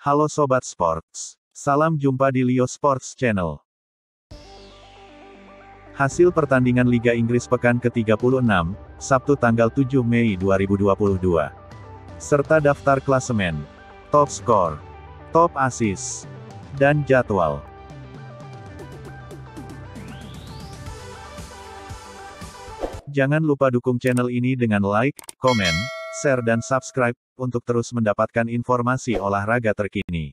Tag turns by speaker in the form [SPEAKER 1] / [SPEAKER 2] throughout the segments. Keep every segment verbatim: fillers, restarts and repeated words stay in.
[SPEAKER 1] Halo Sobat Sports. Salam jumpa di Leo Sports Channel. Hasil pertandingan Liga Inggris pekan ke tiga puluh enam, Sabtu tanggal tujuh Mei dua ribu dua puluh dua. Serta daftar klasemen, top skor, top assist, dan jadwal. Jangan lupa dukung channel ini dengan like, komen, share dan subscribe, untuk terus mendapatkan informasi olahraga terkini.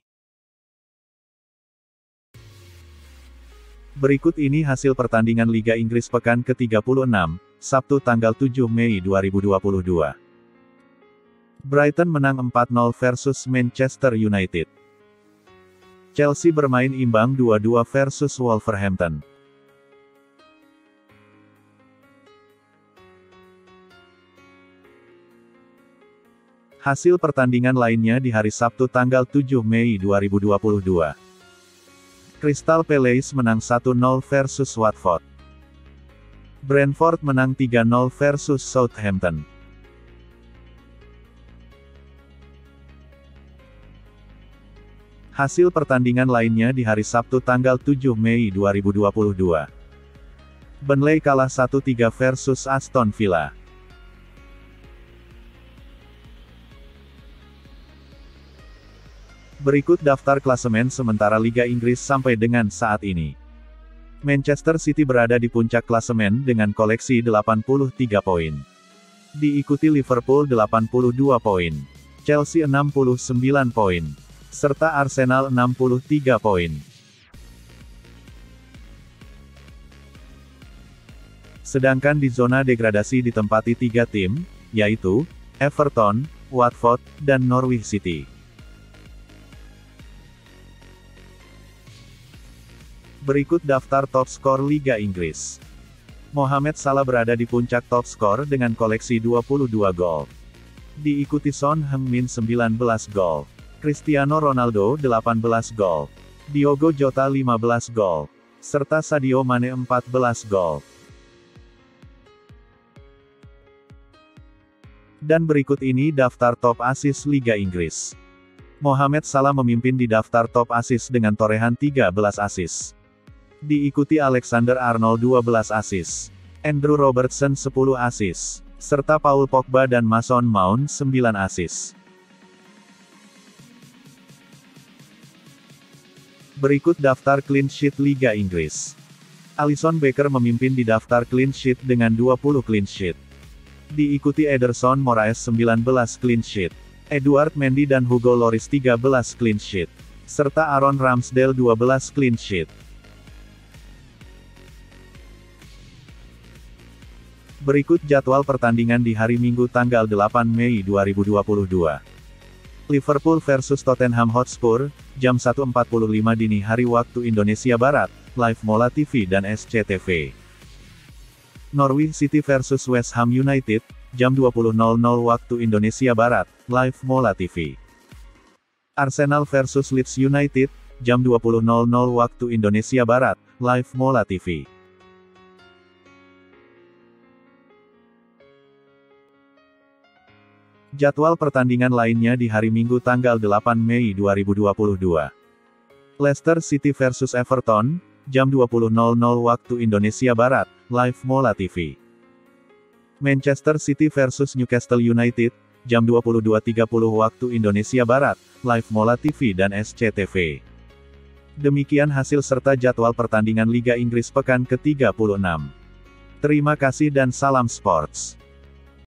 [SPEAKER 1] Berikut ini hasil pertandingan Liga Inggris pekan ke tiga puluh enam, Sabtu tanggal tujuh Mei dua ribu dua puluh dua. Brighton menang empat nol versus Manchester United. Chelsea bermain imbang dua dua versus Wolverhampton. Hasil pertandingan lainnya di hari Sabtu tanggal tujuh Mei dua ribu dua puluh dua. Crystal Palace menang satu nol versus Watford. Brentford menang tiga nol versus Southampton. Hasil pertandingan lainnya di hari Sabtu tanggal tujuh Mei dua ribu dua puluh dua. Burnley kalah satu tiga versus Aston Villa. Berikut daftar klasemen sementara Liga Inggris sampai dengan saat ini. Manchester City berada di puncak klasemen dengan koleksi delapan puluh tiga poin. Diikuti Liverpool delapan puluh dua poin, Chelsea enam puluh sembilan poin, serta Arsenal enam puluh tiga poin. Sedangkan di zona degradasi ditempati tiga tim, yaitu Everton, Watford, dan Norwich City. Berikut daftar top skor Liga Inggris. Mohamed Salah berada di puncak top skor dengan koleksi dua puluh dua gol. Diikuti Son Heung-min sembilan belas gol. Cristiano Ronaldo delapan belas gol. Diogo Jota lima belas gol. Serta Sadio Mane empat belas gol. Dan berikut ini daftar top assist Liga Inggris. Mohamed Salah memimpin di daftar top assist dengan torehan tiga belas assist. Diikuti Alexander-Arnold dua belas assist, Andrew Robertson sepuluh assist, serta Paul Pogba dan Mason Mount sembilan assist. Berikut daftar clean sheet Liga Inggris. Alisson Becker memimpin di daftar clean sheet dengan dua puluh clean sheet. Diikuti Ederson Moraes sembilan belas clean sheet, Edouard Mendy dan Hugo Lloris tiga belas clean sheet, serta Aaron Ramsdale dua belas clean sheet. Berikut jadwal pertandingan di hari Minggu tanggal delapan Mei dua ribu dua puluh dua. Liverpool versus Tottenham Hotspur, jam satu empat puluh lima dini hari waktu Indonesia Barat, live Mola T V dan S C T V. Norwich City versus West Ham United, jam dua puluh nol nol waktu Indonesia Barat, live Mola T V. Arsenal versus Leeds United, jam dua puluh nol nol waktu Indonesia Barat, live Mola T V. Jadwal pertandingan lainnya di hari Minggu tanggal delapan Mei dua ribu dua puluh dua. Leicester City versus Everton, jam dua puluh nol nol waktu Indonesia Barat, live Mola T V. Manchester City versus Newcastle United, jam dua puluh dua tiga puluh waktu Indonesia Barat, live Mola T V dan S C T V. Demikian hasil serta jadwal pertandingan Liga Inggris pekan ke tiga puluh enam. Terima kasih dan salam sports.